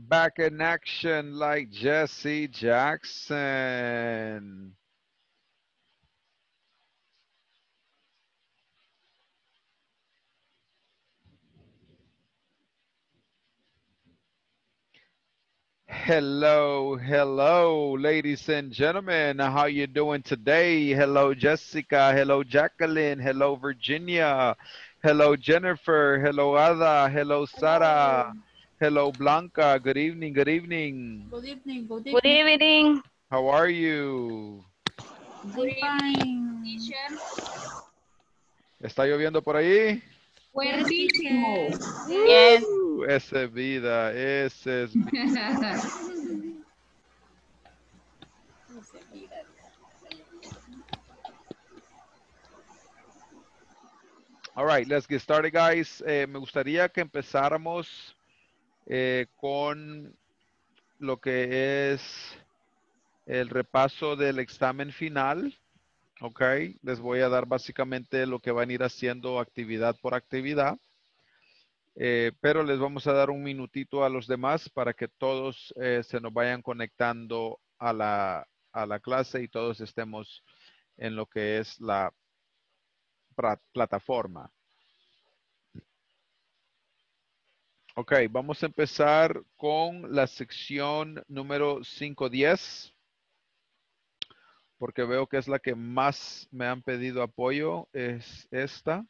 Back in action like Jesse Jackson. Hello, hello, ladies and gentlemen. How you doing today? Hello, Jessica. Hello, Jacqueline. Hello, Virginia. Hello, Jennifer. Hello, Ada. Hello, Sara. Hello. Hello, Blanca. Good evening. Good evening. Good evening. Good Good evening. evening. How are you? I'm fine. Teacher. ¿Está lloviendo por ahí? Yes, teacher. Yes. Esa es vida. Esa es vida. All right, let's get started, guys. Me gustaría que empezáramos con lo que es el repaso del examen final. Ok, les voy a dar básicamente lo que van a ir haciendo actividad por actividad. Pero les vamos a dar un minutito a los demás para que todos se nos vayan conectando a la clase y todos estemos en lo que es la plataforma. Ok, vamos a empezar con la sección número 510, porque veo que es la que más me han pedido apoyo, es esta.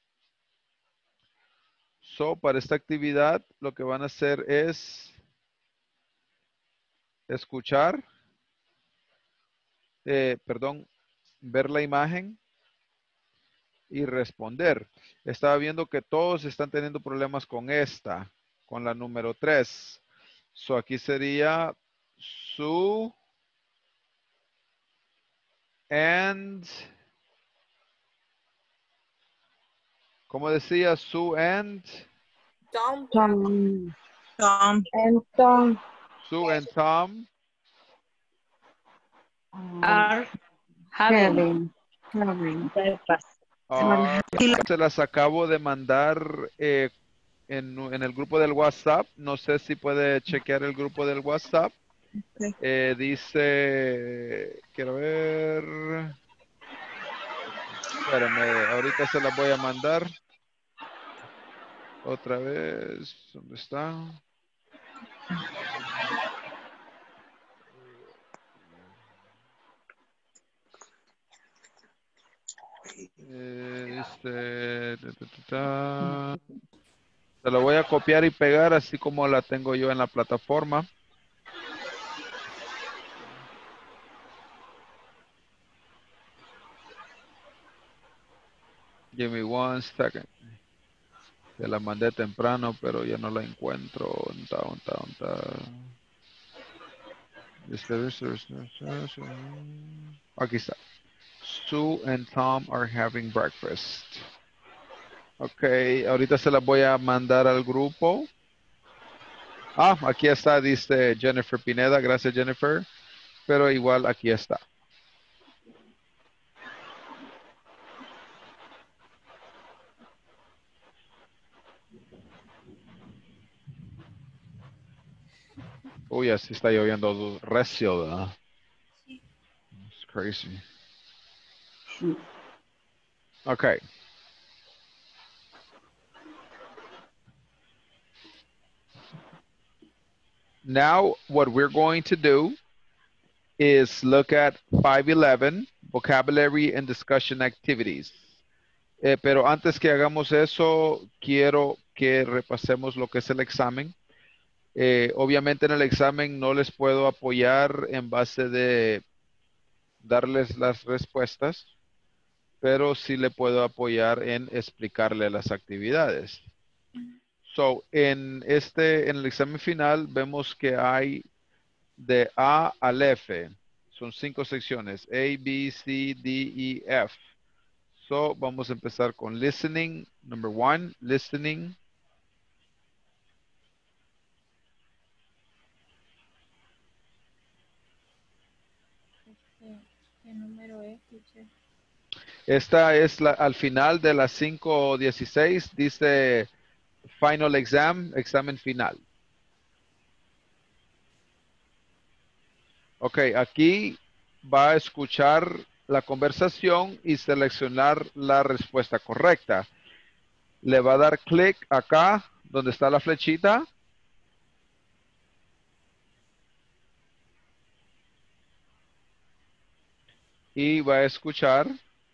So, para esta actividad, lo que van a hacer es escuchar, ver la imagen y responder. Estaba viendo que todos están teniendo problemas con esta, con la número 3. So, aquí sería su and, ¿cómo decía? Su and, Tom. And Tom Sue and Tom. Are having having breakfast. Se las acabo de mandar en el grupo del WhatsApp. No sé si puede chequear el grupo del WhatsApp. Okay. Dice, quiero ver. Espérame, ahorita se las voy a mandar. Otra vez, ¿dónde está? Se lo voy a copiar y pegar así como la tengo yo en la plataforma. Give me one second. Se la mandé temprano, pero ya no la encuentro. Aquí está. Sue and Tom are having breakfast. Ok, ahorita se la voy a mandar al grupo. Ah, aquí está, dice Jennifer Pineda. Gracias, Jennifer. Pero igual aquí está. Uy, así está lloviendo recio, ¿verdad? It's crazy. Okay. Now, what we're going to do is look at 511, vocabulary and discussion activities. Pero antes que hagamos eso, quiero que repasemos lo que es el examen. Obviamente en el examen no les puedo apoyar en base de darles las respuestas, pero sí le puedo apoyar en explicarle las actividades. So, en el examen final vemos que hay de A al F. Son 5 secciones. A, B, C, D, E, F. So, vamos a empezar con listening. Number 1, listening. ¿Qué número es, teacher? Esta es al final de las 5:16. Dice final exam, examen final. Ok, aquí va a escuchar la conversación y seleccionar la respuesta correcta. Le va a dar clic acá, donde está la flechita. Y va a escuchar.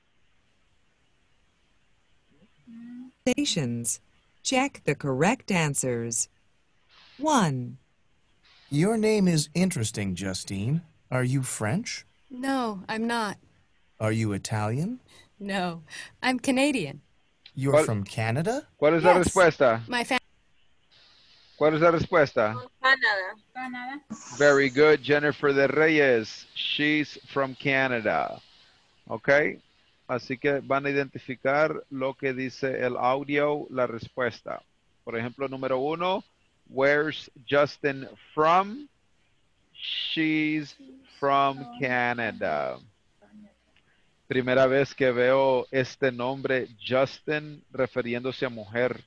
Stations. Check the correct answers. 1, Your name is interesting, Justine. Are you French? No, I'm not. Are you Italian? No, I'm Canadian. You're ¿Cuál- from Canada? ¿Cuál es la Yes. respuesta? My family. ¿Cuál es la respuesta? Canadá. Canadá. Very good, Jennifer de Reyes. She's from Canada. Ok. Así que van a identificar lo que dice el audio, la respuesta. Por ejemplo, número 1. Where's Justin from? She's from Canada. Primera vez que veo este nombre, Justin, refiriéndose a mujer.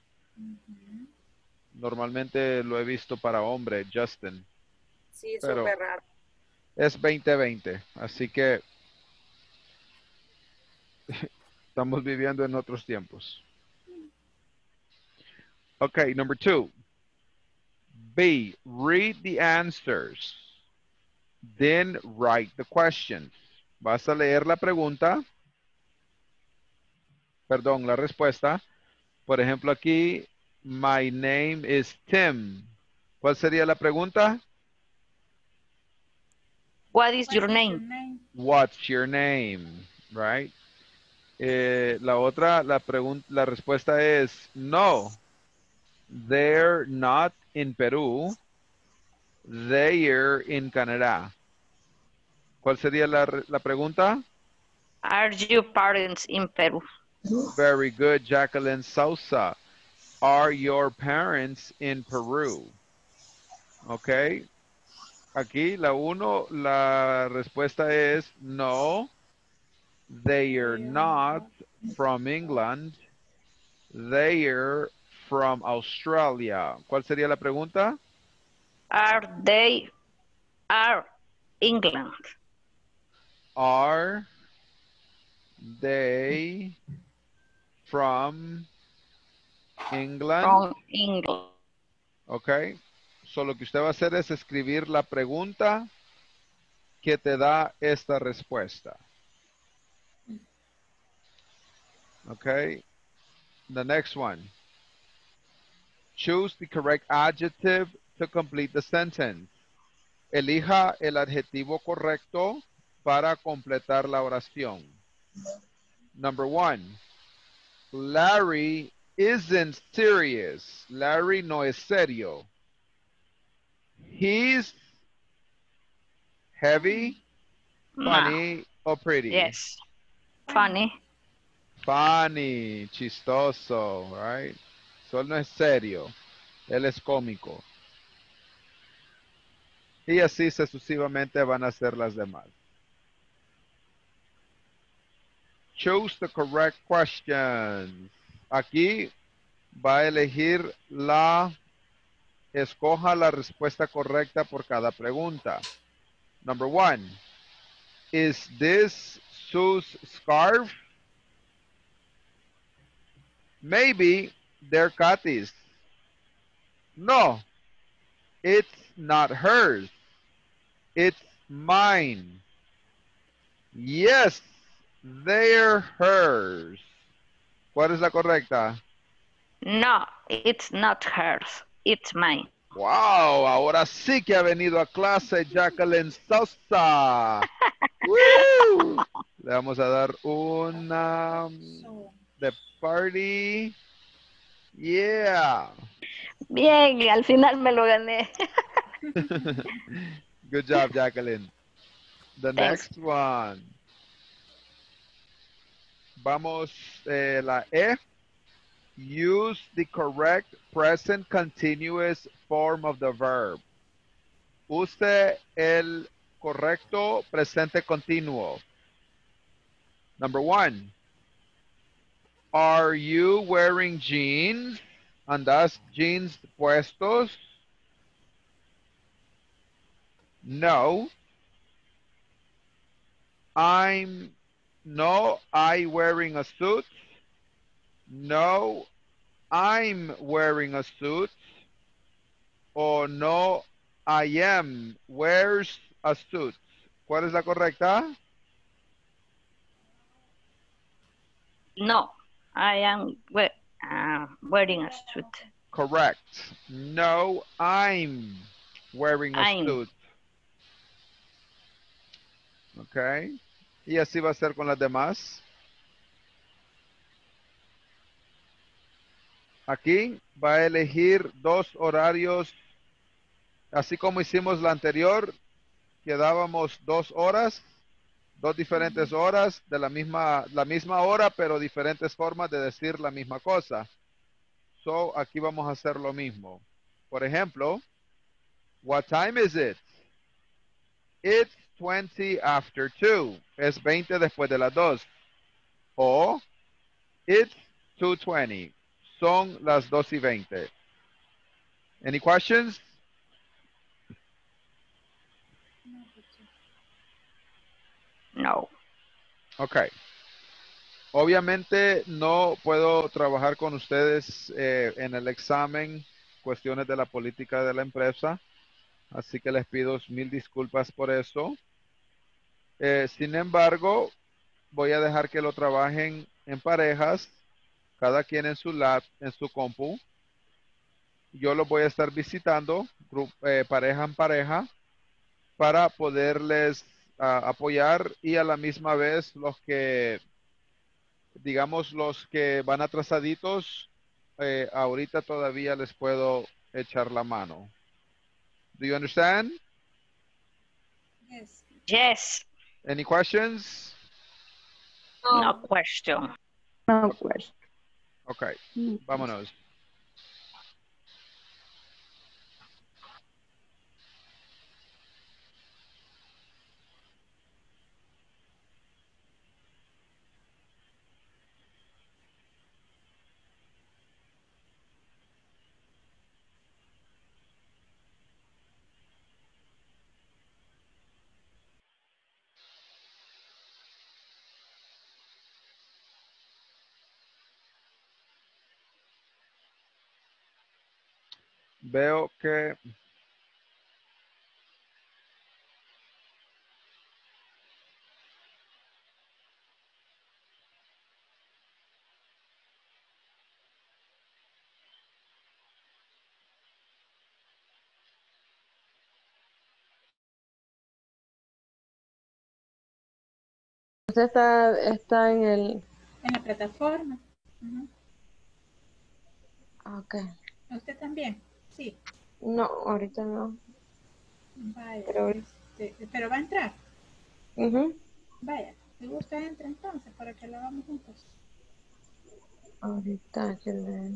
Normalmente lo he visto para hombre, Justin. Sí, Pero- súper raro. Es 2020, así que estamos viviendo en otros tiempos. Okay, number 2. B, read the answers. Then write the questions. Vas a leer la pregunta. Perdón, la respuesta. Por ejemplo, aquí, my name is Tim. ¿Cuál sería la pregunta? What is your name? What's your name? Right? La otra, la respuesta es no. They're not in Perú. They're in Canadá. ¿Cuál sería la pregunta? Are your parents in Peru? Very good, Jacqueline Sousa. Are your parents in Peru? Ok. Aquí la respuesta es no. They are not from England. They are from Australia. ¿Cuál sería la pregunta? Are England? Are they from England? From England. Ok. So lo que usted va a hacer es escribir la pregunta que te da esta respuesta. Okay. The next one. Choose the correct adjective to complete the sentence. Elija el adjetivo correcto para completar la oración. Number 1. Larry isn't serious. Larry no es serio. He's heavy, funny, or pretty? Yes. Funny. Funny, chistoso, right? So él no es serio, él es cómico. Y así sucesivamente van a ser las demás. Choose the correct questions. Aquí va a elegir escoja la respuesta correcta por cada pregunta. Number 1. Is this Sue's scarf? Maybe they're Kathy's. No, it's not hers. It's mine. Yes, they're hers. ¿Cuál es la correcta? No, it's not hers. It's mine. Wow, ahora sí que ha venido a clase Jacqueline Sosa. ¡Woo! Le vamos a dar una de party. Yeah. Bien, al final me lo gané. Good job, Jacqueline. The Thanks. next one. Vamos, la E. Use the correct present continuous form of the verb. Use el correcto presente continuo. Number 1. Are you wearing jeans? ¿Andas jeans puestos? No. no, I wearing a suit. No, I'm wearing a suit. O no, I am wears a suit. ¿Cuál es la correcta? No, I am wearing a suit. Correct. No, I'm wearing a I'm. suit. Ok. Y así va a ser con las demás. Aquí va a elegir dos horarios, así como hicimos la anterior, que dábamos 2 horas, dos diferentes horas de la misma hora, pero diferentes formas de decir la misma cosa. So, aquí vamos a hacer lo mismo. Por ejemplo, what time is it? It's 20 after 2. Es 20 después de las 2. O, it's 2:20. Son las 2:20. Any questions? No. Ok. Obviamente no puedo trabajar con ustedes en el examen cuestiones de la política de la empresa, así que les pido mil disculpas por eso. Sin embargo, voy a dejar que lo trabajen en parejas, cada quien en su lab, en su compu. Yo los voy a estar visitando, pareja en pareja, para poderles apoyar y a la misma vez los que, digamos, los que van atrasaditos, ahorita todavía les puedo echar la mano. Do you understand? Yes. Yes. Any questions? No question. No question. Ok, vámonos. Veo que Usted está en el... En la plataforma. Ok. ¿Usted también? Sí. No, ahorita no. Vaya. Pero... Pero va a entrar. ujú. Vaya. Si gusta entra entonces para que lo hagamos juntos. Ahorita que le...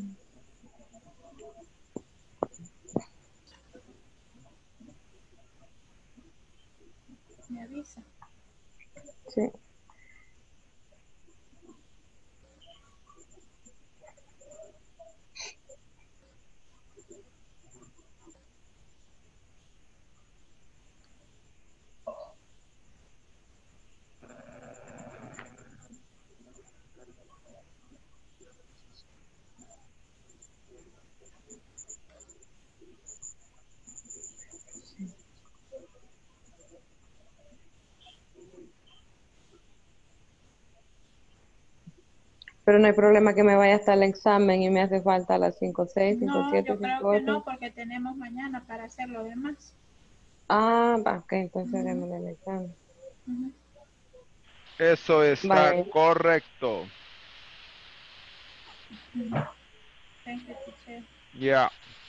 Me avisa. Sí. Pero no hay problema que me vaya hasta el examen y me hace falta las 5.6, No, 5.7, yo creo que 5.8. no, porque tenemos mañana para hacer lo demás. Ah, va, ok, entonces haremos el examen. eso está Vaya, correcto. Thank you, teacher. Ya.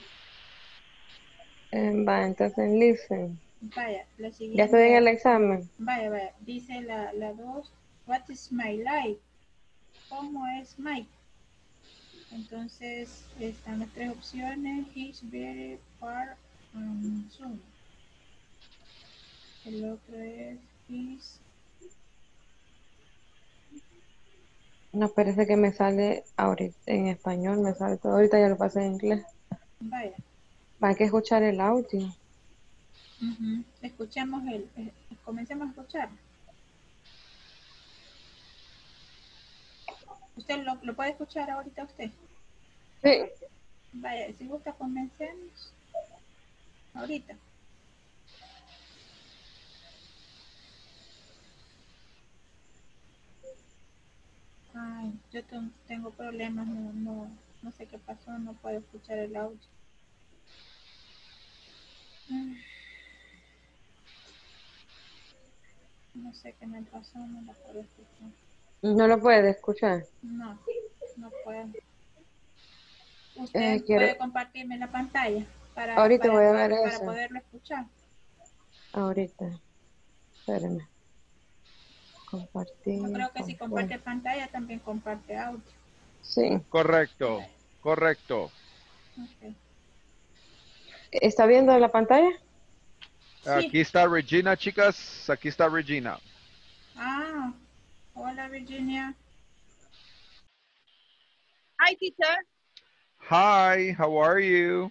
va, entonces listen. Vaya, la Ya estoy en el siguiente. examen. Vaya. Dice la 2. What is my life? ¿Cómo es Mike? Entonces están las tres opciones. He's very far and soon. El otro es he's. No, parece que me sale ahorita en español, me sale todo. Ahorita ya lo pasé en inglés. Vaya. Va, hay que escuchar el audio. Escuchemos comencemos a escuchar. ¿Usted lo puede escuchar ahorita usted? Sí. Vaya, si gusta comencemos. Ahorita. Ay, yo tengo problemas, no sé qué pasó, no puedo escuchar el audio. No sé qué me pasó, no la puedo escuchar. No lo puede escuchar. No puedo. Usted Quiero... puede compartirme la pantalla Ahorita voy a ver para eso. poderlo escuchar. Ahorita. Espérame. Compartir. Yo creo que si comparte pantalla también comparte audio. Sí. Correcto, correcto. Okay. ¿Está viendo la pantalla? Sí. Aquí está Regina, chicas. Aquí está Regina. Ah, hola Virginia. Hi, teacher. Hi, how are you?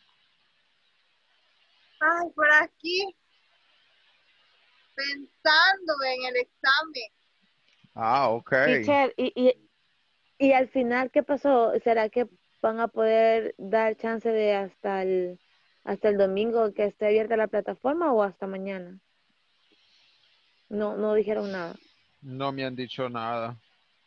Ay, por aquí, pensando en el examen. Ah, okay. Teacher, y al final, ¿qué pasó? ¿Será que van a poder dar chance de hasta el domingo que esté abierta la plataforma o hasta mañana? No dijeron nada. No me han dicho nada.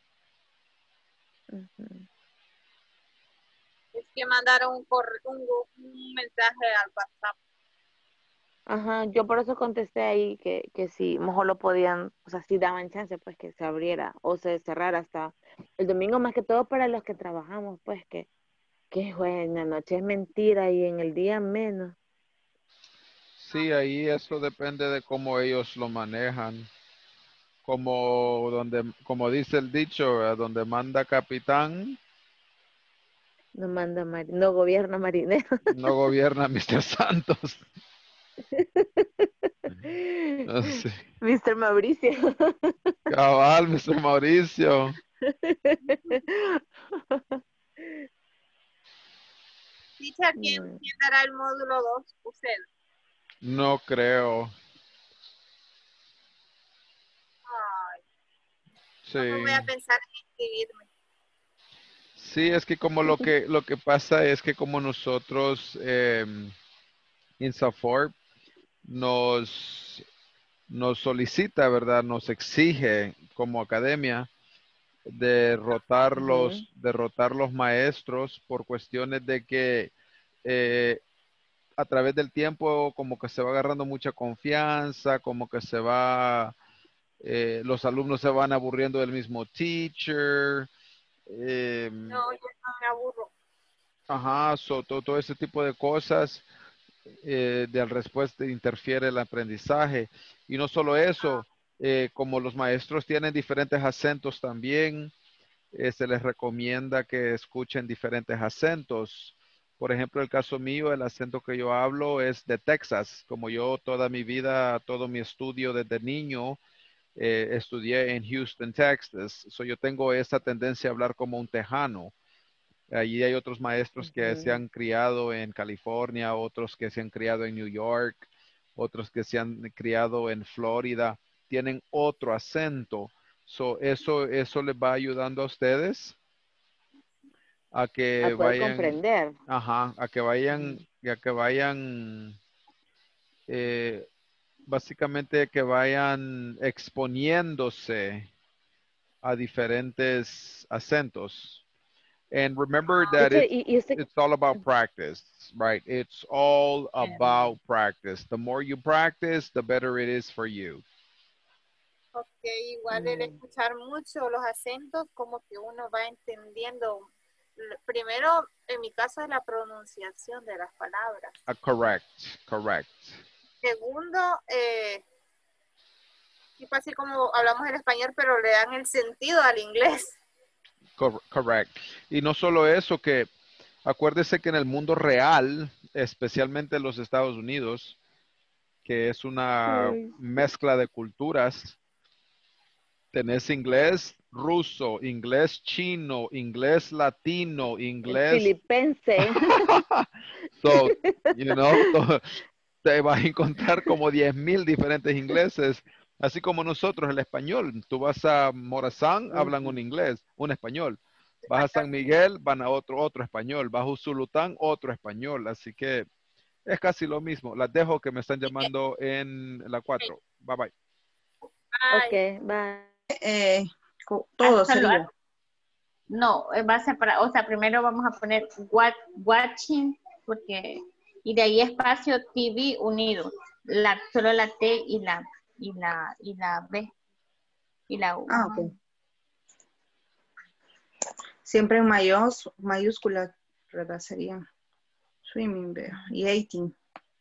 Es que mandaron un mensaje al WhatsApp. Ajá, yo por eso contesté ahí que si mejor lo podían, o sea, si daban chance, pues que se abriera o se cerrara hasta el domingo, más que todo para los que trabajamos, pues que en la noche es mentira y en el día menos. Sí, ahí eso depende de cómo ellos lo manejan. Como dice el dicho, donde manda capitán, No gobierna marinero. no gobierna Mr. Santos. Sí. Mr. Mauricio. Cabal, Mr. Mauricio. Teacher, ¿quién dará el módulo 2? Usted. No creo. Ay, Sí. no voy a pensar en inscribirme. Sí, es que como lo que pasa es que como nosotros INSAFORP nos solicita, ¿verdad? Nos exige como academia derrotar los maestros por cuestiones de que a través del tiempo como que se va agarrando mucha confianza, como que los alumnos se van aburriendo del mismo teacher. No, yo no me aburro. Ajá, todo ese tipo de cosas de respuesta interfiere el aprendizaje. Y no solo eso, como los maestros tienen diferentes acentos también, se les recomienda que escuchen diferentes acentos. Por ejemplo, el caso mío, el acento que yo hablo es de Texas. Como yo toda mi vida, todo mi estudio desde niño, estudié en Houston, Texas. Yo tengo esa tendencia a hablar como un tejano. Allí hay otros maestros que se han criado en California, otros que se han criado en New York, otros que se han criado en Florida. Tienen otro acento. Eso les va ayudando a ustedes a que A poder vayan, comprender. ajá, a que vayan, básicamente que vayan exponiéndose a diferentes acentos. And remember that Teacher, it's all about practice, right? It's all about practice. The more you practice, the better it is for you. Ok, igual el escuchar mucho los acentos, como que uno va entendiendo. Primero, en mi caso, es la pronunciación de las palabras. Correct. Segundo, tipo así como hablamos el español, pero le dan el sentido al inglés. Correct. Y no solo eso, que acuérdese que en el mundo real, especialmente en los Estados Unidos, que es una mezcla de culturas, tenés inglés ruso, inglés chino, inglés latino, inglés filipense. So, te vas a encontrar como 10,000 diferentes ingleses, así como nosotros el español. Tú vas a Morazán, hablan un inglés, un español. Vas a San Miguel, van a otro español. Vas a Usulután, otro español. Así que es casi lo mismo. Las dejo que me están llamando en la 4. Bye bye. Ok, bye. Todo Solo- sería. No, va a ser para, o sea, primero vamos a poner watching, porque, y de ahí espacio TV unido. Solo la T y la B y la U. Ah, ok. Siempre en mayúscula, ¿verdad? Sería swimming, veo. Y 18.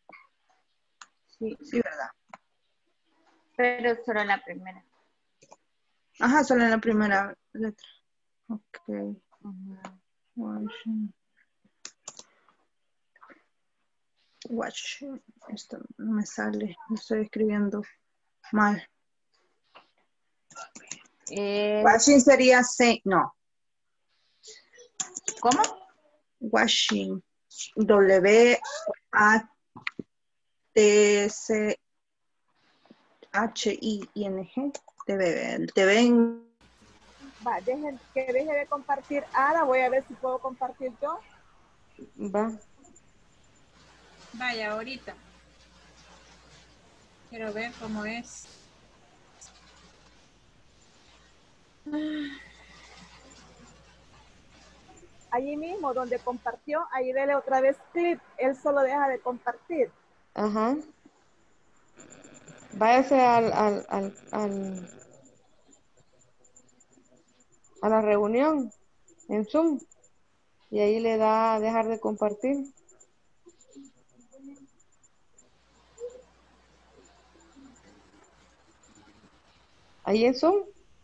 Sí, Sí, ¿verdad? pero solo la primera. Ajá, solo en la primera letra. Ok. Watching. Watching. Esto no me sale. Lo estoy escribiendo mal. Watching sería no. ¿Cómo? Washing. W-A-T-C-H-I-N-G. Te ven. Va, que deje de compartir Ara, voy a ver si puedo compartir yo. Va. Vaya, ahorita. Quiero ver cómo es. Allí mismo donde compartió, ahí dele otra vez clic, él solo deja de compartir. Ajá. Váyase a la reunión en Zoom y ahí le da a dejar de compartir. Ahí en Zoom.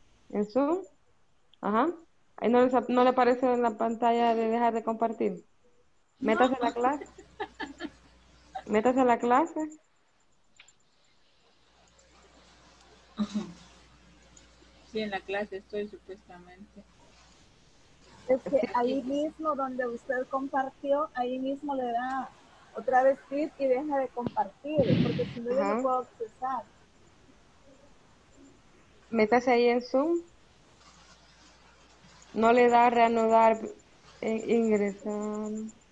Ajá. Ahí no le aparece en la pantalla de dejar de compartir. Métase a la clase. Métase a la clase. Sí, en la clase estoy supuestamente. Es que ahí mismo donde usted compartió, ahí mismo le da otra vez clic y deja de compartir, porque si no yo no puedo accesar. Métase ahí en Zoom. No le da a reanudar ingresar.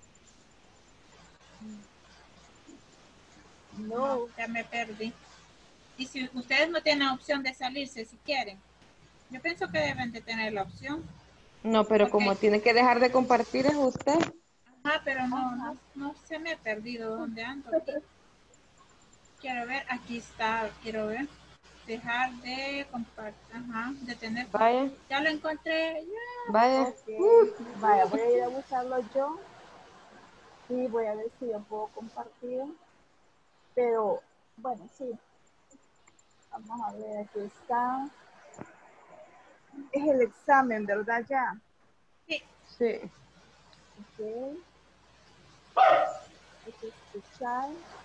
No, ya me perdí. Y si ustedes no tienen opción de salirse, si quieren. Yo pienso que deben de tener la opción. No, pero Ok. como tiene que dejar de compartir es usted. Ajá, pero no se me ha perdido dónde ando aquí. Quiero ver, aquí está, quiero ver. Dejar de compartir, ajá, de tener. Vaya. Ya lo encontré, ya. Vaya. Okay. Vaya, voy a ir a buscarlo yo. Y voy a ver si yo puedo compartir. Pero, bueno, sí. Vamos a ver, aquí está. Es el examen, ¿verdad? Ya. Sí. Sí. Ok. Hay que escuchar.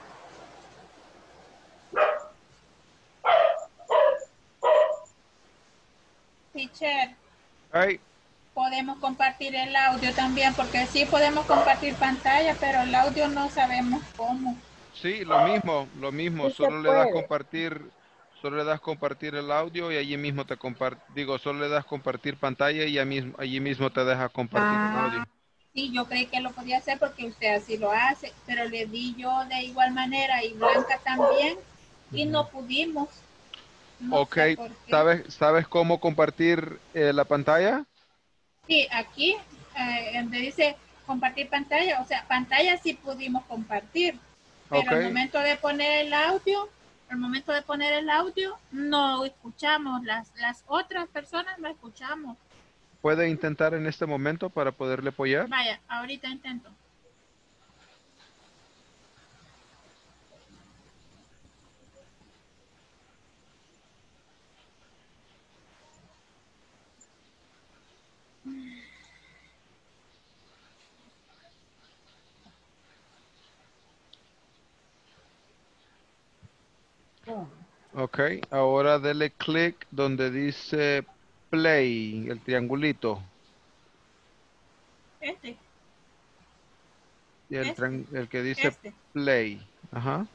Teacher. Hey. Podemos compartir el audio también, porque sí podemos compartir pantalla, pero el audio no sabemos cómo. Sí, lo mismo. Sí Solo se le das puede. compartir el audio y allí mismo te solo le das compartir pantalla y allí mismo te deja compartir el audio. Sí, yo creí que lo podía hacer porque usted así lo hace, pero le di yo de igual manera y Blanca también y no pudimos. No Ok, sé por qué. ¿sabes cómo compartir la pantalla? Sí, aquí donde dice compartir pantalla, o sea, pantalla sí pudimos compartir, pero Ok, al momento de poner el audio, no escuchamos, las otras personas no escuchamos. ¿puede intentar en este momento para poderle apoyar? Vaya, ahorita intento. Ok, ahora dele clic donde dice play, el triangulito. Este. Y el que dice play. Ajá.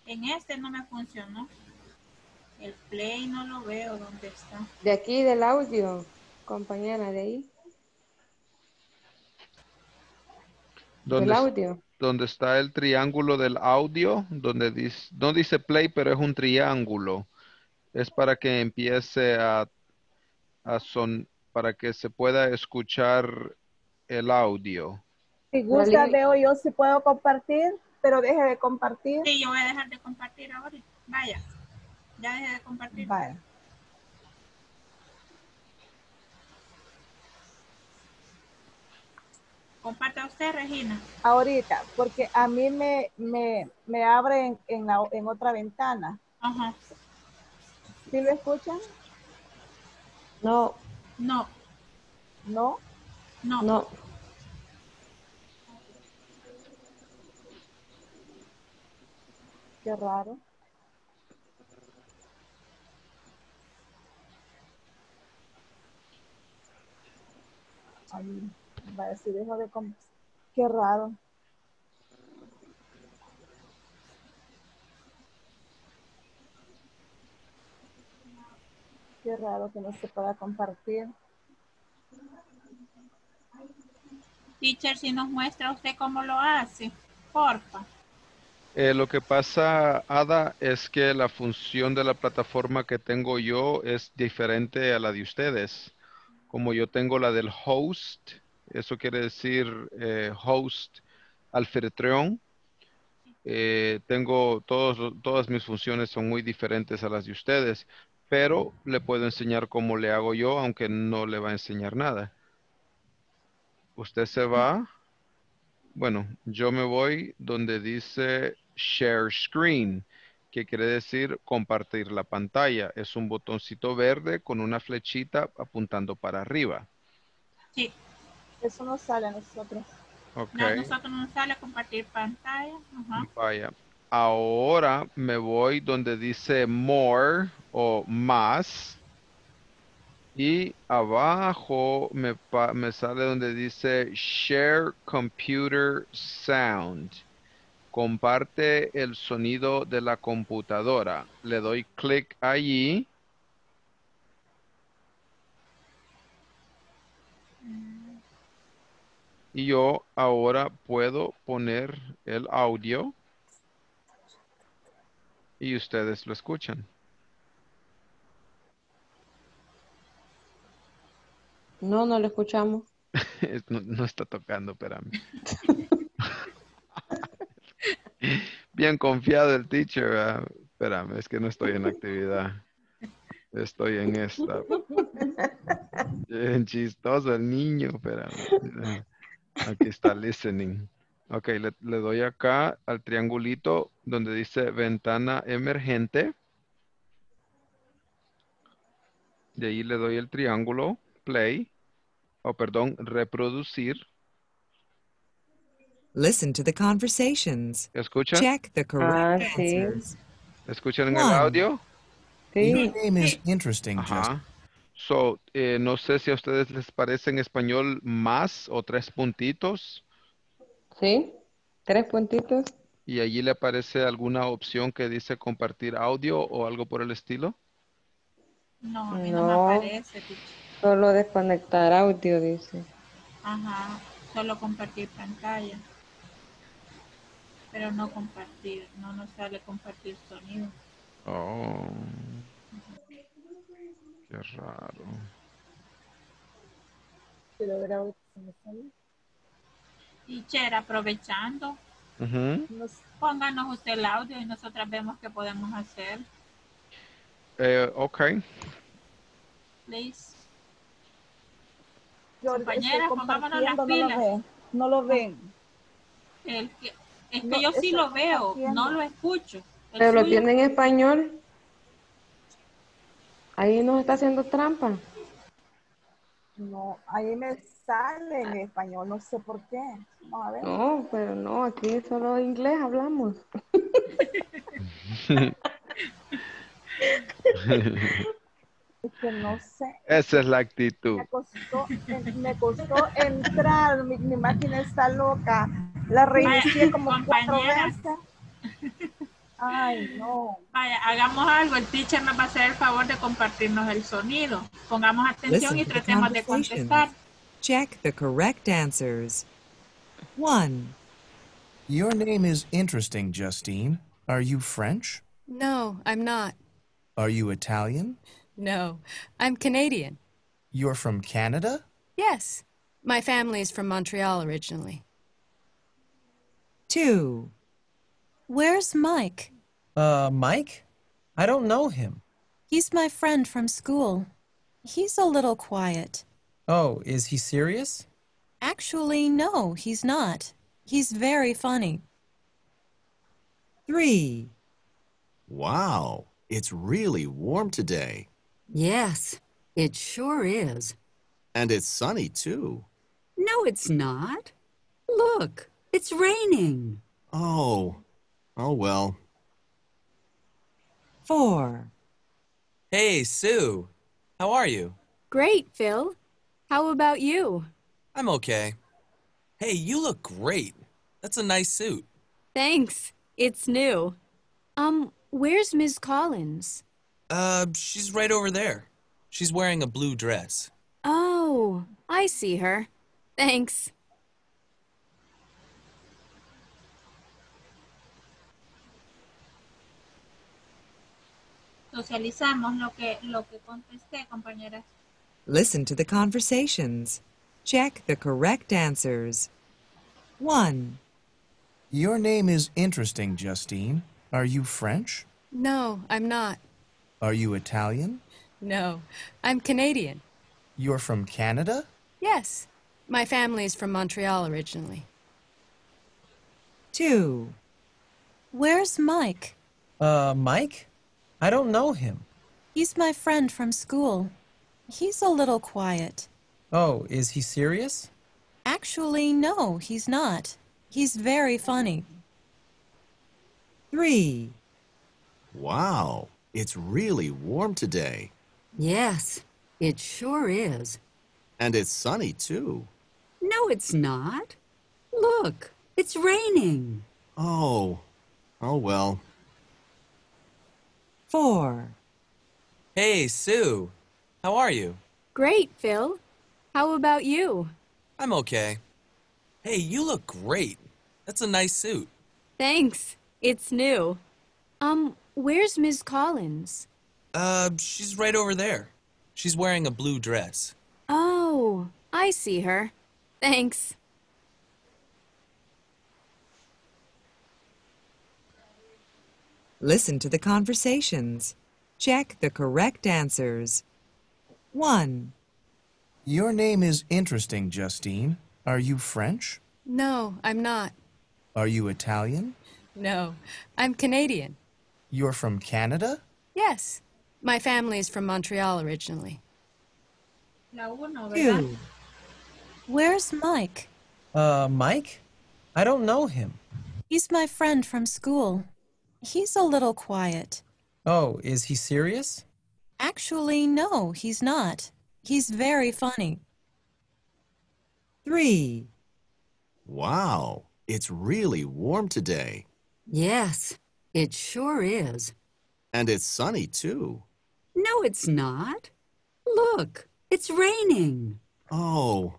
En este no me funcionó. El play no lo veo. ¿Dónde está? De aquí, del audio, compañera, de ahí. Del audio. Donde está el triángulo del audio, donde dice, no dice play, pero es un triángulo. Es para que empiece para que se pueda escuchar el audio. Si gusta, veo yo si puedo compartir, pero deje de compartir. Sí, yo voy a dejar de compartir ahora. Vaya, ya dejé de compartir. Vaya. Comparta usted, Regina. Ahorita, porque a mí me abre en otra ventana. Ajá. ¿Sí lo escuchan? No. No. ¿No? No. No. Qué raro. Ay, vaya, si dejo de qué raro. Qué raro que no se pueda compartir. Teacher, si nos muestra usted cómo lo hace, porfa. Lo que pasa, Ada, es que la función de la plataforma que tengo yo es diferente a la de ustedes. Como yo tengo la del host, eso quiere decir host anfitrión. Tengo todas mis funciones son muy diferentes a las de ustedes, pero le puedo enseñar cómo le hago yo, aunque no le va a enseñar nada. Usted se va. Bueno, yo me voy donde dice Share Screen, que quiere decir compartir la pantalla. Es un botoncito verde con una flechita apuntando para arriba. Sí. Eso no sale a nosotros. Okay. No, a nosotros no nos sale compartir pantalla. Ajá. Vaya. Ahora me voy donde dice More o más. Y abajo me sale donde dice Share Computer Sound. Comparte el sonido de la computadora. Le doy clic allí. Y yo ahora puedo poner el audio. Y ustedes lo escuchan. No, no lo escuchamos. No está tocando, espérame. Bien confiado el teacher. Espérame, es que no estoy en actividad. Estoy en esta. Bien chistoso el niño, espérame. Aquí está listening. Ok, le doy acá al triangulito donde dice ventana emergente. De ahí le doy el triángulo, play. Perdón, reproducir. Listen to the conversations. ¿Escuchan? Check the correct sí. answers. ¿Escuchan en el One. audio? Sí. Your name is interesting, Justin. Ajá. So, no sé si a ustedes les parece en español más o 3 puntitos. Sí. 3 puntitos. Y allí le aparece alguna opción que dice compartir audio o algo por el estilo. No, a mí no me aparece, teacher. Solo desconectar audio, dice. Ajá, solo compartir pantalla. Pero no compartir, no nos sale compartir sonido. Oh, qué raro. Quiero ver ahorita si me sale. Teacher, aprovechando, pónganos usted el audio y nosotras vemos qué podemos hacer. Ok. Please. Yo Compañeras, pongámonos las pilas. No lo ven. Es que yo sí lo veo, no lo escucho. Pero lo tiene en español. Ahí nos está haciendo trampa. No, ahí me sale en español, no sé por qué. Vamos a ver. No, pero no, aquí solo inglés hablamos. Es que no sé. Esa es la actitud. Me costó entrar, mi máquina está loca. La reinicié como 4 veces. Ay, no. Vaya, hagamos algo. El teacher nos va a hacer el favor de compartirnos el sonido. Pongamos atención Listen y to the tratemos de conversations. contestar. Check the correct answers. 1, Your name is interesting, Justine. Are you French? No, I'm not. Are you Italian? No, I'm Canadian. You're from Canada? Yes, my family is from Montreal originally. 2, Where's Mike? Mike? I don't know him. He's my friend from school. He's a little quiet. Oh, is he serious? Actually, no, he's not. He's very funny. 3, Wow, it's really warm today. Yes, it sure is. And it's sunny, too. No, it's not. Look, it's raining. Oh well. 4, Hey, Sue. How are you? Great, Phil. How about you? I'm okay. Hey, you look great. That's a nice suit. Thanks. It's new. Where's Ms. Collins? She's right over there. She's wearing a blue dress. Oh, I see her. Thanks. Socializamos lo que contesté, compañeras. listen to the conversations. Check the correct answers. 1, Your name is interesting, Justine. Are you French? No, I'm not. Are you Italian? No, I'm Canadian. You're from Canada? Yes, my family is from Montreal originally. 2, Where's Mike? Mike? I don't know him. He's my friend from school. He's a little quiet. Oh, is he serious? Actually, no, he's not. He's very funny. 3, Wow, it's really warm today. Yes, it sure is. And it's sunny, too. No, it's not. Look, it's raining. Oh well. 4, Hey, Sue. How are you? Great, Phil. How about you? I'm okay. Hey, you look great. That's a nice suit. Thanks. It's new. Where's Ms. Collins? She's right over there. She's wearing a blue dress. Oh, I see her. Thanks. listen to the conversations. Check the correct answers. 1, Your name is interesting, Justine. Are you French? No, I'm not. Are you Italian? No, I'm Canadian. You're from Canada? Yes, my family is from Montreal originally. La uno, ¿verdad? 2, Where's Mike? Mike? I don't know him. He's my friend from school. He's a little quiet. Oh, is he serious? Actually, no, he's not. He's very funny. 3, Wow, it's really warm today. Yes, it sure is. And it's sunny, too. No, it's not. Look, it's raining. Oh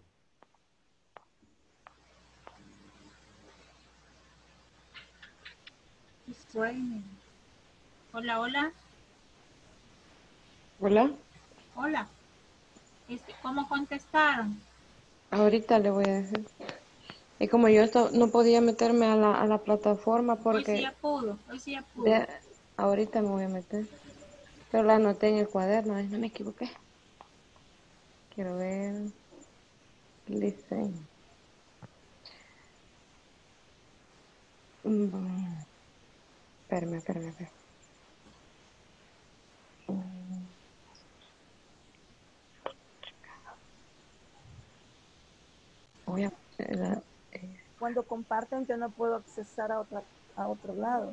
It's raining. Hola, hola. Hola, Hola. ¿Cómo contestaron? ahorita le voy a decir. Y como yo no podía meterme a la plataforma Hoy sí porque ya pudo, hoy sí ya pudo. ahorita me voy a meter. Pero la anoté en el cuaderno, ay, no me equivoqué. Quiero ver. Listen. Espérame. Voy a Cuando comparten yo no puedo accesar a otro lado.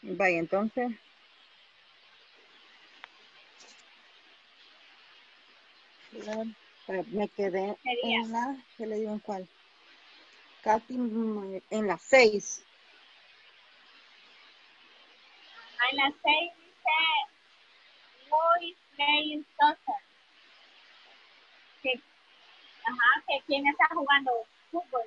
Vaya, entonces. Me quedé en la, ¿qué le digo en cuál? Casi en la 6. En la 6 dice Louis playing soccer. Que quién está jugando fútbol.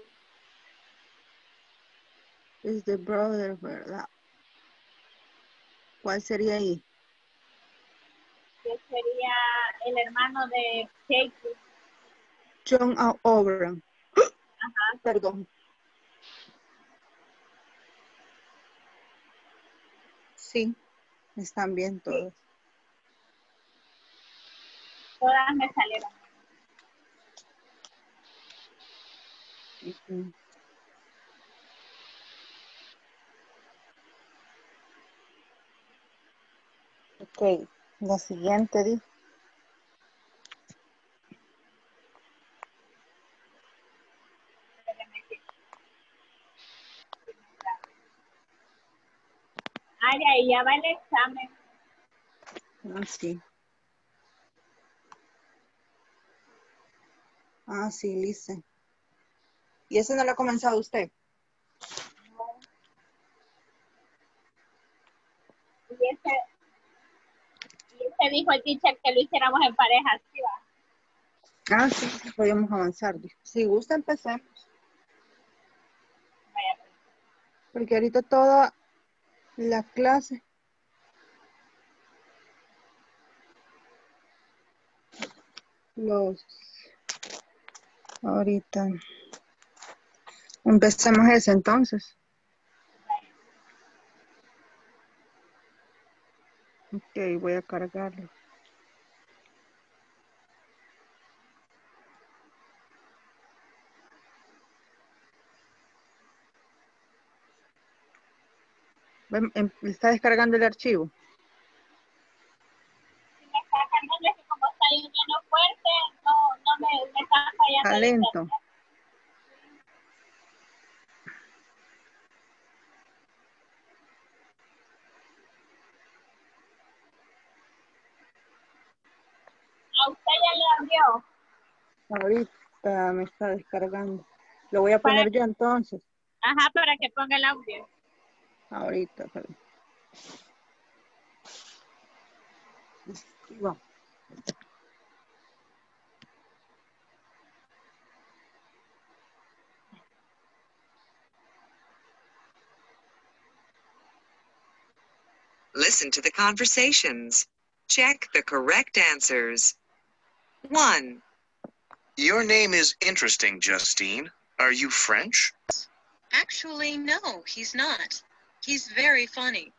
Es the brother, ¿verdad? ¿Cuál sería ahí? Que sería el hermano de Kate. John Oberon. Ajá. Perdón. Sí, están bien todos. Todas me salieron. Ok, la siguiente dice. Ahí ya va el examen. Ah, sí. Ah, sí, Lice. ¿Y ese no lo ha comenzado usted? No. Y ese dijo el teacher que lo hiciéramos en pareja, ¿sí va? Ah, sí, podemos avanzar. Si gusta, empecemos. Vaya. Porque ahorita toda la clase. Ahorita. Empecemos ese entonces. Ok, voy a cargarlo. ¿Está descargando el archivo? Si me está cargando es que como está lloviendo fuerte, no me está fallando. Está lento. ¿A usted ya le abrió? Ahorita me está descargando. Lo voy a poner yo entonces. Ajá, para que ponga el audio. Ahorita, perdón. Bueno. Listen to the conversations. Check the correct answers. 1, Your name is interesting, Justine. Are you French? Actually, no, he's not. He's very funny.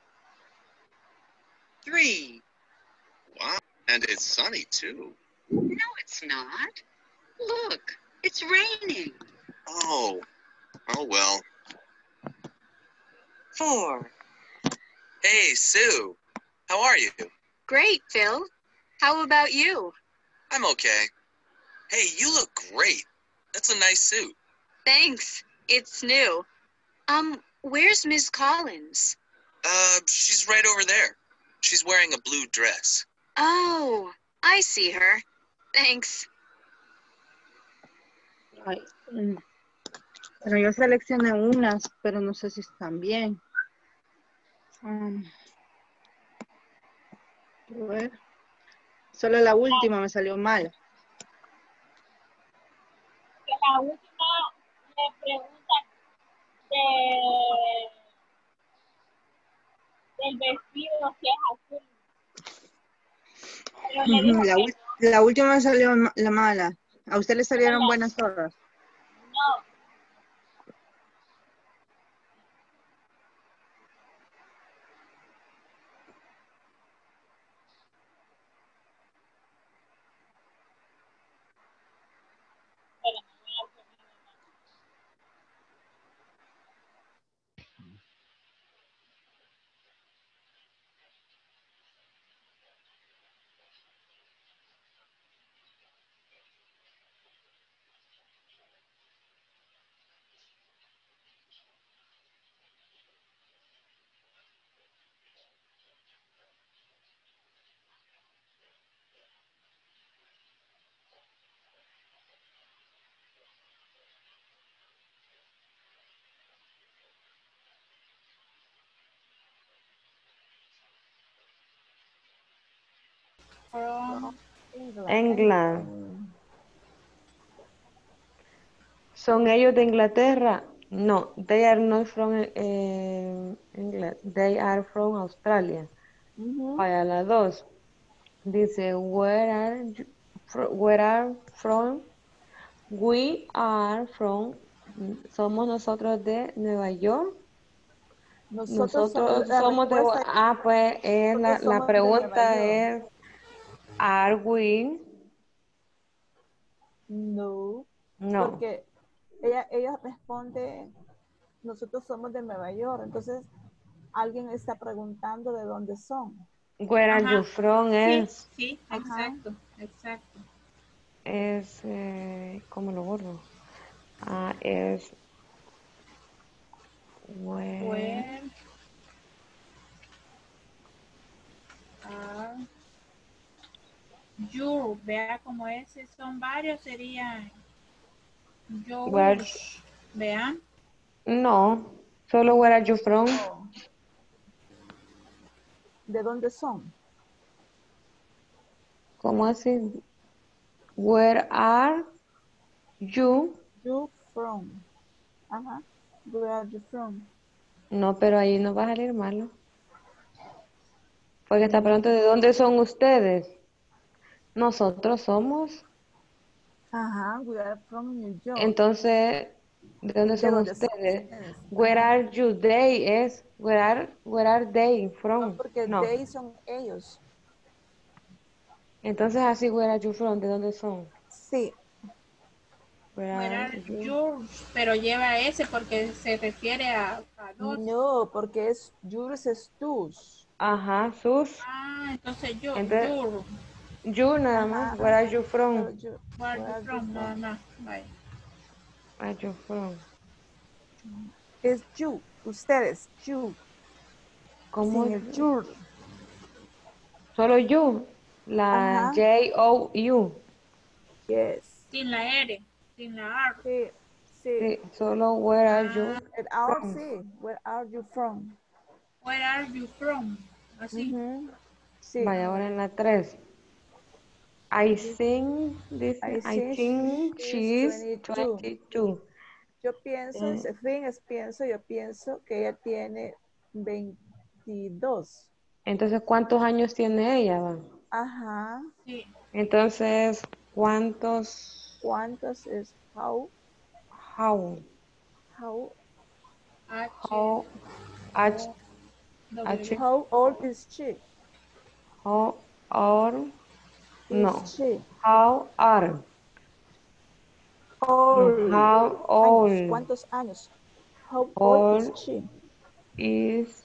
3. Wow, and it's sunny too. No, it's not. Look, it's raining. Oh well. 4, Hey, Sue. How are you? Great, Phil. How about you? I'm okay. Hey, you look great. That's a nice suit. Thanks. It's new. Where's Miss Collins? She's right over there. She's wearing a blue dress. Oh, I see her. Thanks. Ay, Pero yo seleccioné unas, pero no sé si están bien. A ver. Solo la última me salió mal. Que la última le pregunta del vestido si es azul. Pero le dijo La última me salió la mala. ¿A usted le salieron buenas todas? no. From England. ¿Son ellos de Inglaterra? No, they are not from England. They are from Australia. Vaya, la 2. Dice, where are from? We are from. ¿Somos nosotros de Nueva York? Nosotros somos de... pues la pregunta es, ¿are we? No. No. Porque ella responde, nosotros somos de Nueva York. Entonces, alguien está preguntando de dónde son. Where are you from? Sí, exacto. Es, ¿cómo lo borro? Es where are you, vea como ese son varios, serían yours, vean. No, solo where are you from? ¿De dónde son? ¿Cómo así? Where are you? You from. Ajá. Where are you from? No, pero ahí no va a salir malo. Porque está preguntando de dónde son ustedes. Nosotros somos. Ajá, we are from New York. Entonces, ¿de dónde son ustedes? Where are you? They es, where are they from? No, porque they son ellos. Entonces así, where are you from? ¿De dónde son? Sí. Where are yours? Pero lleva ese porque se refiere a dos. No, porque es yours es tus. Ajá, sus. Entonces your. You nada más. Where are you from? Where are you from? Nada más. Bye. Where are you from? Es you. Ustedes. You. ¿Cómo? Sin el your. Solo you. La J-O-U. Yes. Sin la R. Sin la R. Sí. Solo where are you el R from? sí. Where are you from? Where are you from? Así. Sí. Vaya, ahora en la 3. I think she's 22. Yo pienso, ese fin es yo pienso que ella tiene 22. Entonces, ¿cuántos años tiene ella? Va? Ajá. Sí. Entonces, ¿cuántos? ¿Cuántos es how? How. How. How old is she? How old? No. She? How are? Old. How old? ¿Cuántos años? How old is she? Is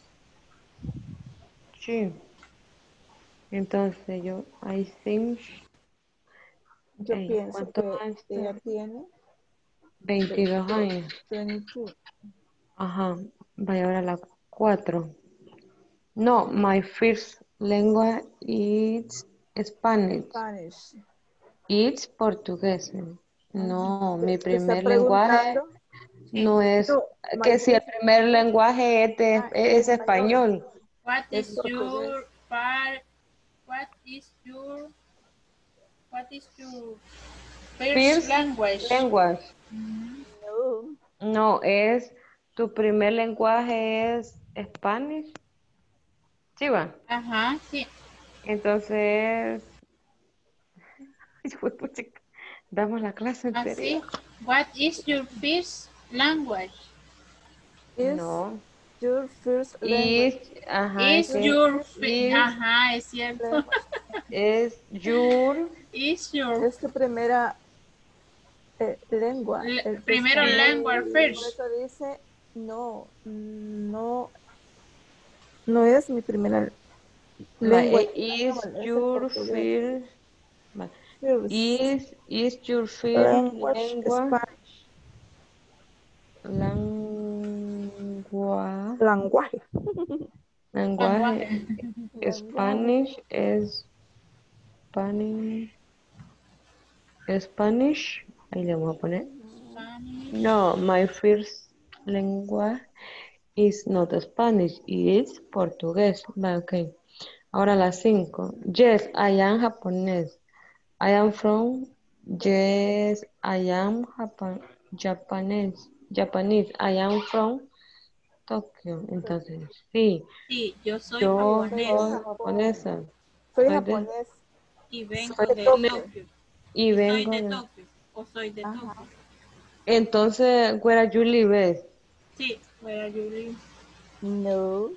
she? Entonces I think. Yo pienso que ella tiene 22 años. 22. Ajá. Vaya ahora la 4. No, my first language is Spanish. It's portugués. No, mi primer lenguaje no es que si el primer lenguaje es español. What is your first language? No, es tu primer lenguaje es Spanish. ¿Sí va? Ajá, sí. Entonces, damos la clase entera. Así. What is your first language? No. Your first language. Es cierto. Es your. Es tu primera lengua. Primero lengua first. Por eso dice, no es mi primera lengua. Is your first. Is your first lengua. Lenguaje. Spanish es Spanish. Ahí le vamos a poner. No, my first language is not Spanish. It's Portugués. Okay. Ahora las 5. Yes, I am japonés. I am from. Yes, I am Japanese. Japanese. I am from Tokio. Entonces, sí. Sí, yo soy Yo Soy de japonés soy Japón. japonesa. Soy Soy de, japonés. y soy vengo De de Tokio. Tokio. y Y soy vengo de de. Tokio. O soy de Ajá. Tokio. Entonces, where are you live? Sí, where are you living? No.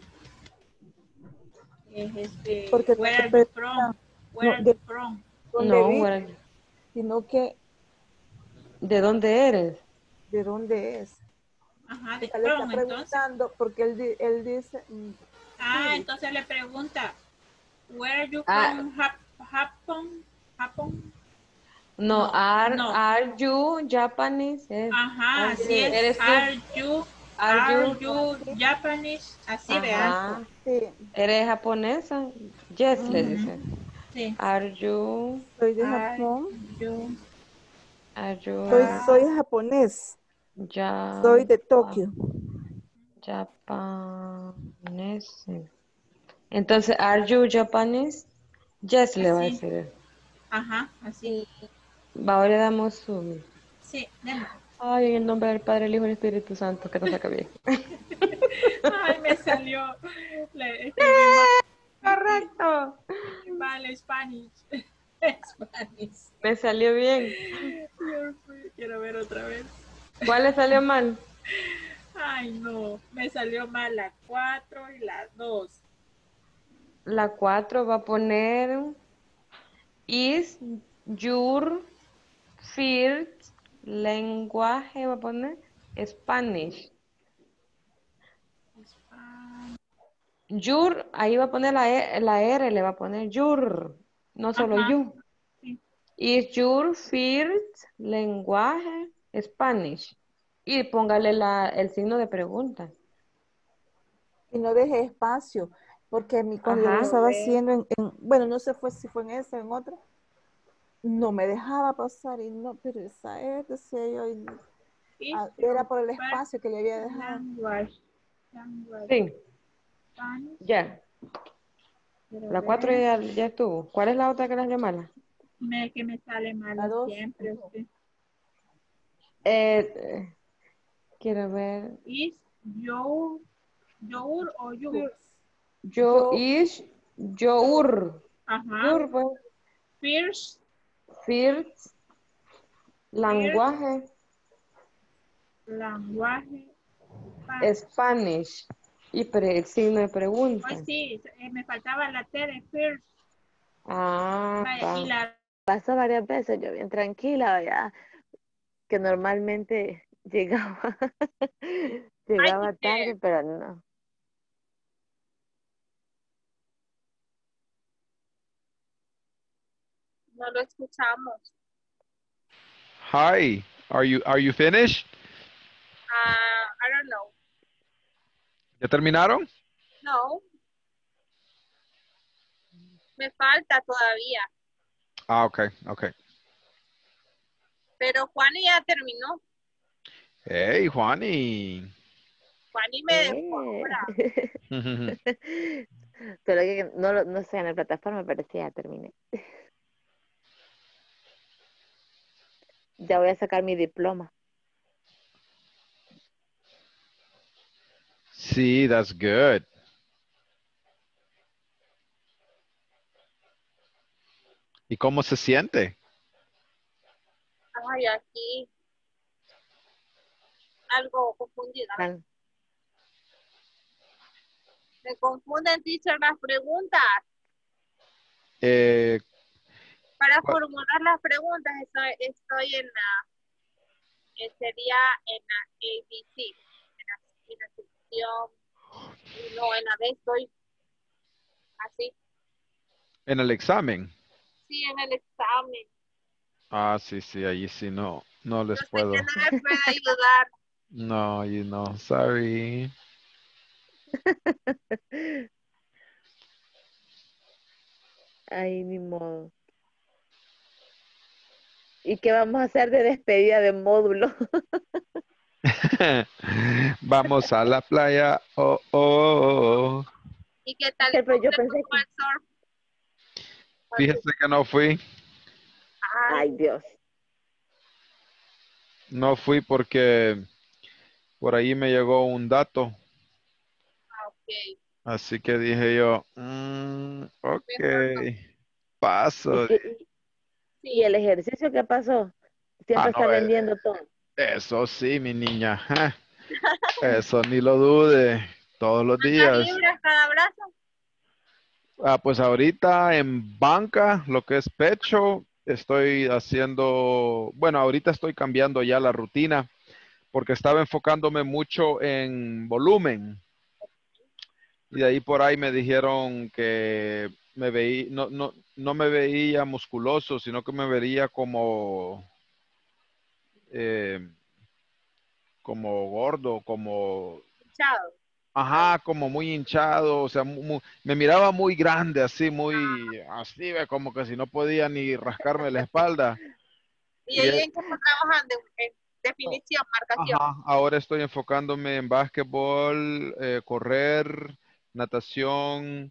Es Porque no where te are you from? preguntan Where no, are de you from? dónde No, vives, where are you- sino que ¿De dónde eres? de dónde es. Ajá, O de sea, le está from, entonces. preguntando porque él dice, Ah, sí, entonces le pregunta, where are you Ah, from? Japón? ¿Japón? no, No, no. are you Japanese? Ajá, así es. ¿Eres tú? Are Are you? you Japanese? Así vean. Ajá. sí, ¿Eres japonesa? Yes, le ujú, dice. Sí. Are you? soy de Are Japón, you, Are you soy are, japonés, ja, soy de Tokio. japonese? Entonces, are you Japanese? Yes, le va a así. decir él. Ajá, así. Va, ahora le damos zoom. Sí, deme. Ay, en el nombre del Padre, el Hijo y el Espíritu Santo, que no saca bien. Ay, me salió. Le escribí mal. Correcto. Escribí mal Spanish. Spanish. Me salió bien. Quiero ver otra vez. ¿Cuál le salió mal? Ay, no. Me salió mal la 4 y la 2. La 4 va a poner is your first language, va a poner Spanish. Your, ahí va a poner la R, le va a poner your, no solo Ajá. you. Sí. Is your first language Spanish? Y póngale el signo de pregunta. Y no deje espacio, porque a mí cuando yo lo Ajá. estaba haciendo, bueno, no sé si fue en esa o en otra, no me dejaba pasar y no, pero esa es, decía yo, era por el espacio que le había dejado. Language. Sí, Spanish. ya. Quiero La 4 ver. ya estuvo. ¿Cuál es la otra que las llama mala? Que me sale mal La 2. siempre usted. Quiero ver. Is your o you? Your. Ajá. Your, pues. First Language. language. Spanish. Y el signo de pregunta. Pues sí, me faltaba la T de first. Vaya, y la Pasó varias veces, yo bien tranquila, ya, que normalmente llegaba, llegaba tarde, pero no. No lo escuchamos. Hi, are you finished? I don't know. ¿Ya terminaron? No. Me falta todavía. Ah, okay. Pero Juani ya terminó. Hey, Juani. Juani me dejó ahora. Solo que no sé en la plataforma, pero sí, ya terminé. Ya voy a sacar mi diploma. Sí, that's good. ¿Y cómo se siente? Ay, aquí. Algo confundida. Me confunden, teacher, las preguntas. Para formular las preguntas estoy en la, sería en la ABC, en la sección, no, en la B estoy así. ¿En el examen? Sí, en el examen. Ah, sí, ahí sí no les Yo puedo. sé que no me puede ayudar. No, sorry. Ay, ni modo. ¿Y qué vamos a hacer de despedida de módulo? Vamos a la playa. Oh. ¿Y qué tal? Pero yo pensé ¿Cómo el surf? Fíjese que no fui. Ay, Ay, Dios. No fui porque por ahí me llegó un dato. ok. Así que dije yo, ok, paso. ¿Y el ejercicio qué pasó? Siempre No, está vendiendo todo. eso sí, mi niña. Eso ni lo dude. Todos los ¿Cuántas días. libras cada brazo? Pues ahorita en banca, lo que es pecho, estoy haciendo, bueno, ahorita estoy cambiando ya la rutina porque estaba enfocándome mucho en volumen. Y de ahí por ahí me dijeron que me veía, no me veía musculoso, sino que me vería eh, como gordo, como, Chao. ajá, como muy hinchado, o sea, me miraba muy grande, así, así, como que si no podía ni rascarme la espalda. ¿Y ahí en qué está trabajando? En definición, marcación. Ajá, ahora estoy enfocándome en básquetbol, correr, natación,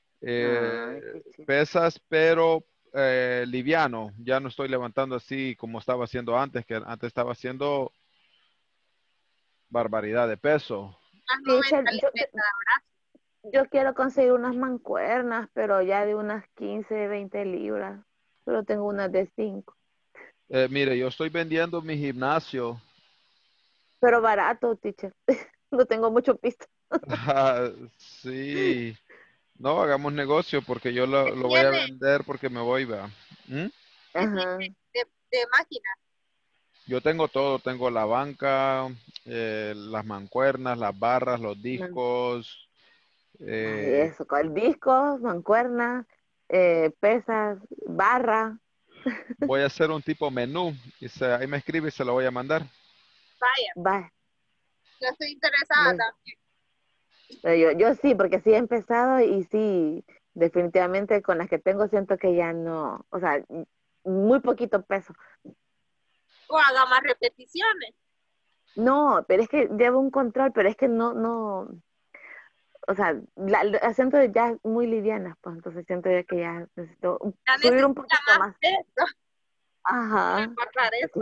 pesas, pero liviano. Ya no estoy levantando así como estaba haciendo antes, que antes estaba haciendo barbaridad de peso. Teacher, yo quiero conseguir unas mancuernas, pero ya de unas 15, 20 libras. Solo tengo unas de 5. Mire, yo estoy vendiendo mi gimnasio. Pero barato, teacher. No tengo mucho pisto. Ah, sí. No, hagamos negocio porque yo lo voy a vender porque me voy, va. Ajá. De máquina. Yo tengo todo, tengo la banca, las mancuernas, las barras, los discos. Ay, eso, con discos, mancuernas, pesas, barra. Voy a hacer un tipo menú y ahí me escribe y se lo voy a mandar. Vaya. Yo estoy interesada también. Pero yo sí, porque sí he empezado y sí, definitivamente con las que tengo siento que ya no, o sea, muy poquito peso. O haga más repeticiones. No, pero es que llevo un control, pero es que no, o sea, las siento ya muy livianas, pues entonces siento ya que ya necesito subir un poquito más. Peso. Ajá. Eso.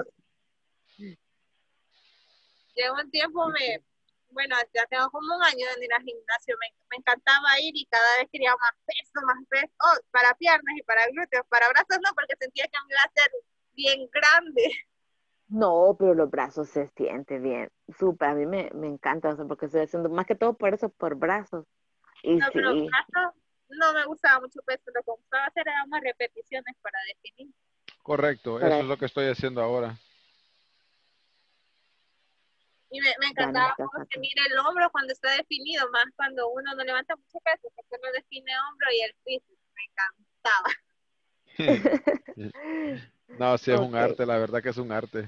Llevo un tiempo, bueno, ya tengo como un año de ir al gimnasio, me encantaba ir y cada vez quería más peso, para piernas y para glúteos, para brazos no, porque sentía que me iba a hacer bien grande. No, pero los brazos se sienten bien, súper, a mí me encanta, o sea, porque estoy haciendo más que todo por eso, por brazos. Y No, sí. pero brazos no me gustaba mucho peso, lo que me gustaba hacer era más repeticiones para definir. Correcto, eso es lo que estoy haciendo ahora. Y me encantaba cómo se mira el hombro cuando está definido, más cuando uno no levanta mucho peso, porque uno define hombro y el tríceps. Me encantaba. No, sí es un arte, la verdad que es un arte.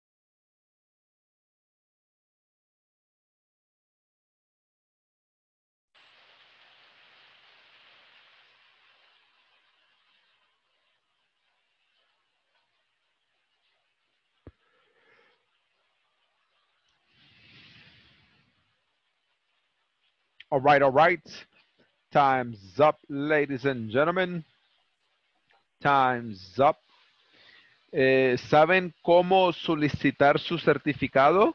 All right. Time's up, ladies and gentlemen. Time's up. ¿Saben cómo solicitar su certificado?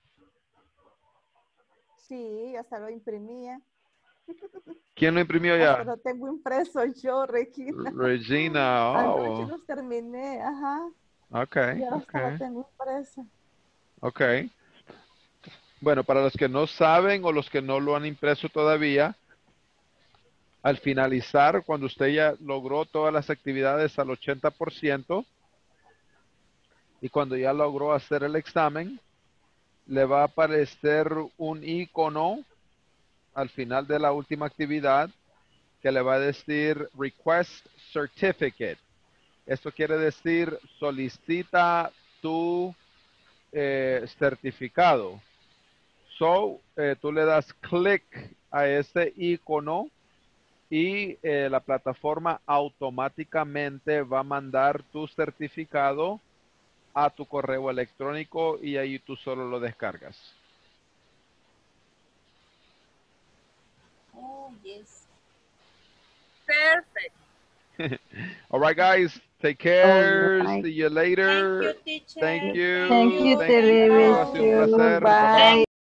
Sí, hasta lo imprimía. ¿Quién lo imprimió ya? Hasta lo tengo impreso yo, Regina. Regina, Anoche los terminé, ajá. Okay. Y ahora hasta lo tengo impreso. Ok. Bueno, para los que no saben o los que no lo han impreso todavía, al finalizar, cuando usted ya logró todas las actividades al 80% y cuando ya logró hacer el examen, le va a aparecer un icono al final de la última actividad que le va a decir Request Certificate. Esto quiere decir solicita tu certificado. So, tú le das clic a ese icono y la plataforma automáticamente va a mandar tu certificado a tu correo electrónico y ahí tú solo lo descargas. Oh, yes. Perfect. All right, guys. Take care. All right. See you later. Thank you, teacher. Thank you. Thank you, Thank you. Ha sido un placer. Bye. Bye-bye.